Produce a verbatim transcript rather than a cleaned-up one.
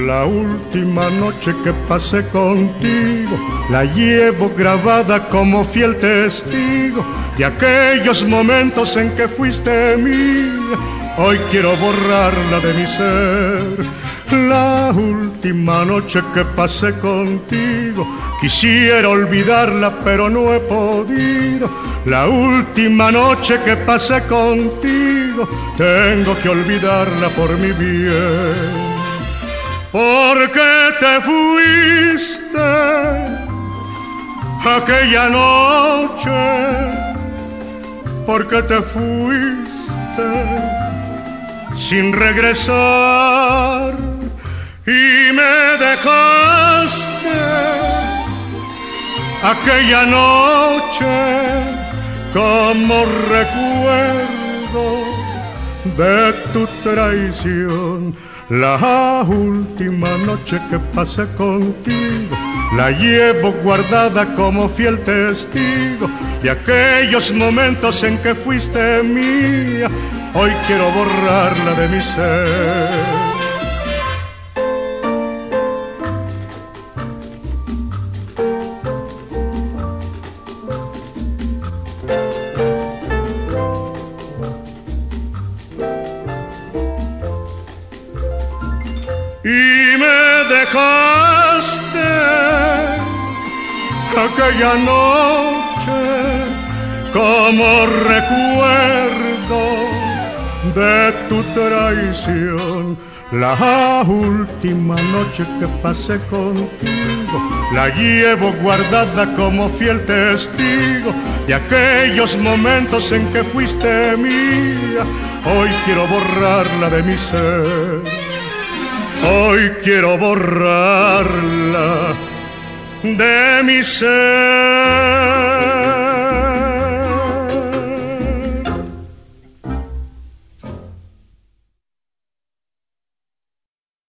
La última noche que pasé contigo la llevo grabada como fiel testigo de aquellos momentos en que fuiste mía. Hoy quiero borrarla de mi ser. La última noche que pasé contigo quisiera olvidarla pero no he podido. La última noche que pasé contigo tengo que olvidarla por mi bien. ¿Por qué te fuiste aquella noche? ¿Por qué te fuiste sin regresar y me dejaste aquella noche como recuerdo de tu traición? La última noche que pasé contigo la llevo guardada como fiel testigo de aquellos momentos en que fuiste mía. Hoy quiero borrarla de mi ser. Y me dejaste aquella noche como recuerdo de tu traición. La última noche que pasé contigo la llevo guardada como fiel testigo de aquellos momentos en que fuiste mía. Hoy quiero borrarla de mi ser. Hoy quiero borrarla de mi ser.